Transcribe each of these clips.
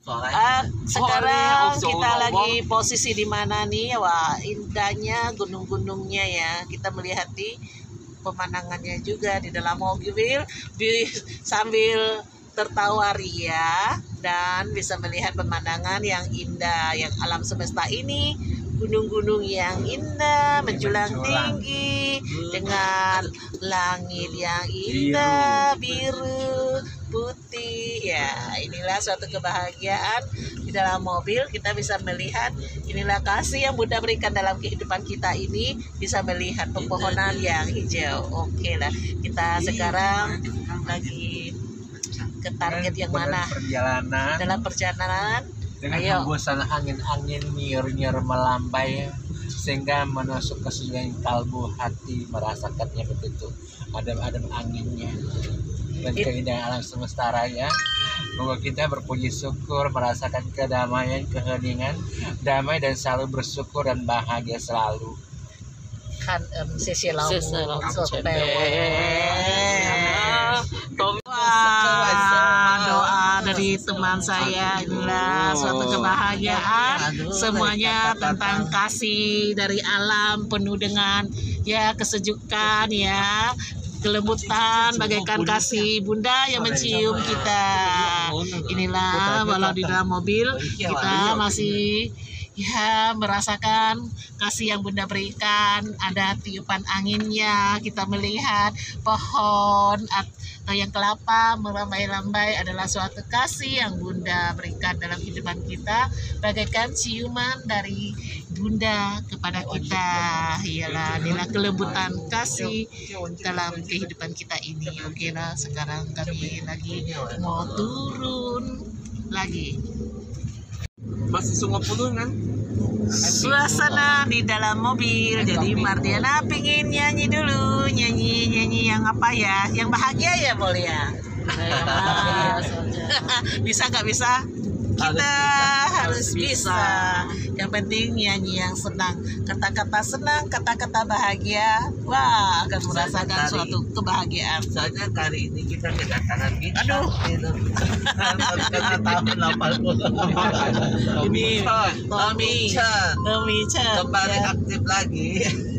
Sekarang kita lagi posisi di mana nih? Wah, indahnya gunung-gunungnya ya. Kita melihat di pemandangannya juga di dalam mobil sambil tertawa ria dan bisa melihat pemandangan yang indah, yang alam semesta ini, gunung-gunung yang indah menjulang tinggi dengan langit yang indah biru putih ya. Inilah suatu kebahagiaan di dalam mobil, kita bisa melihat inilah kasih yang Bunda berikan dalam kehidupan kita ini, bisa melihat pepohonan yang hijau. Oke lah, kita sekarang lagi ke target yang mana? Dalam perjalanan dengan hembusan angin-angin nyiur-nyiur melambai sehingga menusuk ke seluruh kalbu hati, merasakannya betul adem-adem anginnya dan keindahan alam semesta raya. Semoga kita berpuji syukur, merasakan kedamaian, keheningan, damai dan selalu bersyukur dan bahagia selalu. Kan sisi laut doa dari teman saya, inilah suatu kebahagiaan, semuanya tentang kasih dari alam, penuh dengan ya kesejukan ya, kelembutan bagaikan kasih Bunda yang mencium kita. Inilah walau di dalam mobil kita masih ya merasakan kasih yang Bunda berikan, ada tiupan anginnya, kita melihat pohon atau yang kelapa melambai-lambai adalah suatu kasih yang Bunda berikan dalam kehidupan kita, bagaikan ciuman dari Bunda kepada kita. Iyalah, inilah kelembutan kasih dalam kehidupan kita ini. Oke lah, sekarang kami lagi mau turun lagi. Masih sungai puluh kan? Suasana di dalam mobil. Jadi Mardiana pengen nyanyi dulu, nyanyi yang apa ya? Yang bahagia ya boleh ya? Bisa nggak bisa? Kita harus bisa. Yang penting nyanyi yang senang, kata-kata senang, kata-kata bahagia. Wah, akan merasakan suatu kebahagiaan. Soalnya kali ini kita kedatangan kita. Aduh. Karena tahun 80. Ini Tommy Chan kembali aktif lagi.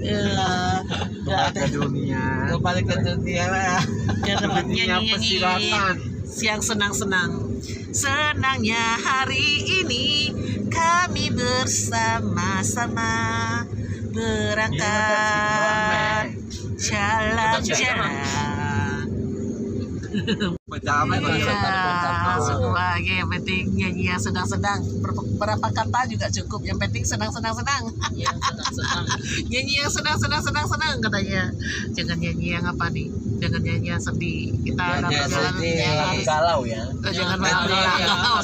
Ke dunia. Kembali ke dunia lah. Ya, Nyanyi yang senang-senang. Senangnya hari ini kami bersama-sama berangkat jalan-jalan. Sebagai yang penting nyanyi yang sedang-sedang, berapa kata juga cukup, yang penting senang-senang. Nyanyi yang senang katanya. Jangan nyanyi yang apa nih, jangan nyanyi yang sedih. Kita dalam perjalanan galau ya. Jangan galau.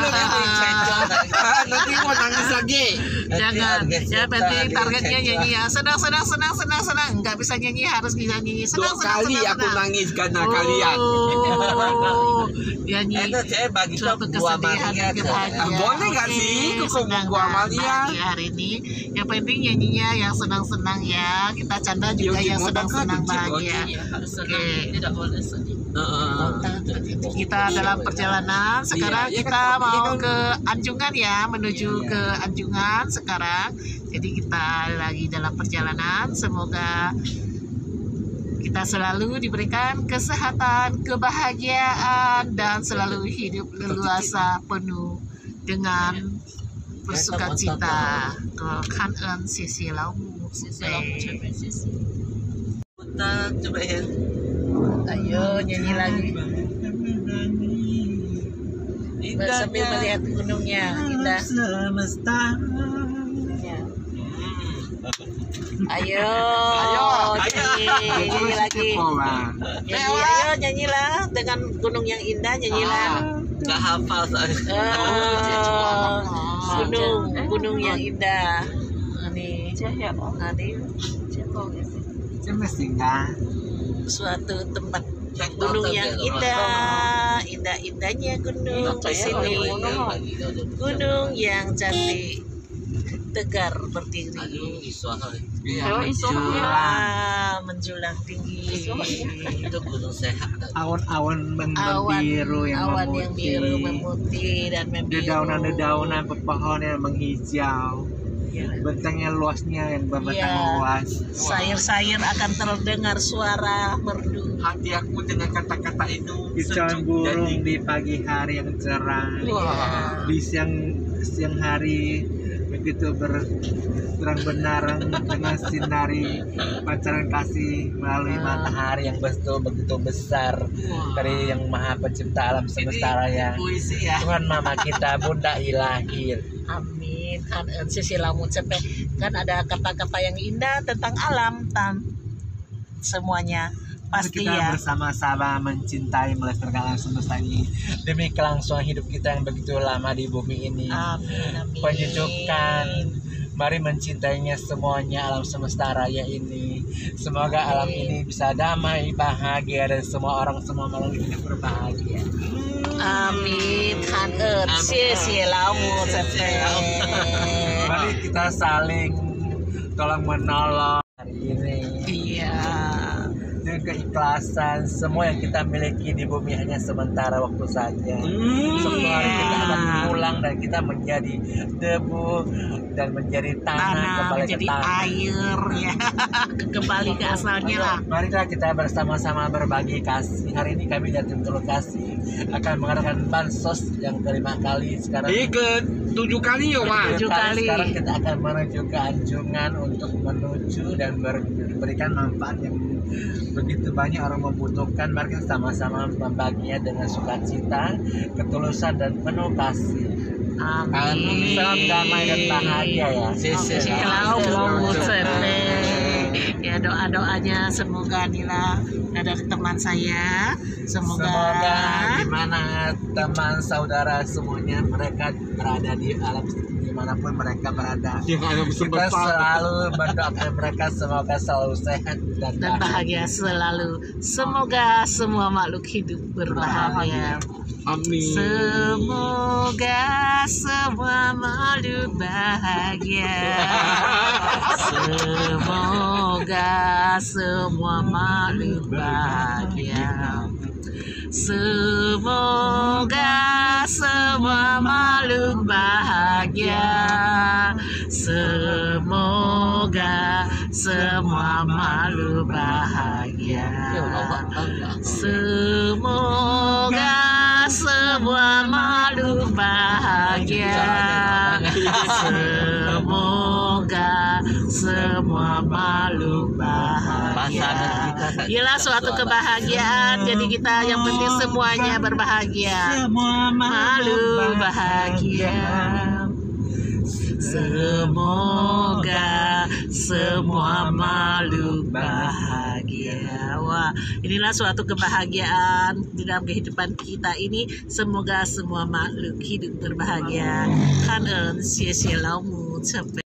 Nanti mau nangis lagi. Jangan. Ya penting targetnya nyanyi yang senang. Nggak bisa nyanyi, harus bisa nyanyi senang. Kali aku nangis karena kalian. Nyanyi. Itu saya bagi buah Maria. Boleh nggak sih? Kok buah Maria hari ini? Yang penting nyanyinya yang senang ya. Kita canda juga yang senang bahagia. Oke. Tidak boleh sedih. Kita dalam perjalanan. Sekarang kita mau ke Anjungan ya, menuju ke Anjungan sekarang. Jadi kita lagi dalam perjalanan. Semoga kita selalu diberikan kesehatan, kebahagiaan, dan selalu hidup leluasa penuh dengan bersukacita. Kan sisi laut. Coba ya. Ayo nyanyi lagi. Sambil melihat gunungnya indah. Ayo nyanyi lagi. Ayo nyanyilah dengan gunung yang indah, nyanyilah. Gak hafal soalnya. Gunung yang indah. Suatu tempat gunung yang indahnya gunung di sini. Gunung yang cantik. tegar berdiri. Aduh, Menjulang tinggi. itu gunung sehat. Awan Awan biru yang awan yang biru memutih dan membiru. Dedaunan-dedaunan pepohon yang menghijau. Ya. Bentangnya luasnya yang berbatang Iya. luas. Sayur-sayur akan terdengar suara merdu. Hati aku dengan kata-kata itu Kicauan burung di pagi hari yang cerah. Wah. Di siang hari begitu terang benderang dengan sinari pancaran kasih melalui matahari yang begitu besar dari yang maha pencipta alam semesta raya. Puisi ya. Tuhan mama kita Bunda Ilahi. Amin. Kan sisi lamun cepet kan ada kata-kata yang indah tentang alam semuanya pasti kita ya. bersama-sama mencintai melestarikan alam semesta ini demi kelangsungan hidup kita yang begitu lama di bumi ini. Amin, amin. Penyejukan, mari mencintainya semuanya alam semesta raya ini. Semoga alam ini bisa damai, bahagia dan semua orang semua makhluk hidup berbahagia. Amin. Kan sisi lamun cepet. Mari kita saling tolong menolong hari ini. Iya. Dengan keikhlasan, semua yang kita miliki di bumi hanya sementara waktu saja. Suatu hari kita akan pulang dan kita menjadi debu dan menjadi tanah kembali menjadi ke tanah. air ya. Kembali ke asalnya lah. Marilah kita bersama-sama berbagi kasih. Hari ini kami dari tim Teluk Kasih akan mengadakan bansos yang kelima kali sekarang. Ke-7 kali ya, Wan. 7 kali. Sekarang kita akan menuju ke Anjungan untuk menuju dan memberikan manfaat yang begitu banyak orang membutuhkan. Mari kita sama-sama membaginya dengan sukacita, ketulusan dan penuh kasih. Amin. Salam damai dan bahagia ya. Selalu ya doa-doanya semoga Nila ada teman saya semoga di mana teman saudara semuanya mereka berada di alam dimanapun mereka berada. Kita selalu mendoakan mereka semoga selalu sehat dan bahagia selalu. Semoga semua makhluk hidup berbahagia. Amin. Semoga semua makhluk bahagia. Semoga semua makhluk bahagia. Semoga semua makhluk bahagia. Semoga semua makhluk bahagia. Semoga semua makhluk bahagia. Semoga semua makhluk bahagia. Ialah suatu kebahagiaan. Jadi kita yang penting semuanya berbahagia. semua Makhluk bahagia. Semoga semua makhluk bahagia. Wah, inilah suatu kebahagiaan di dalam kehidupan kita ini. Semoga semua makhluk hidup berbahagia. Kan sia-sia lamu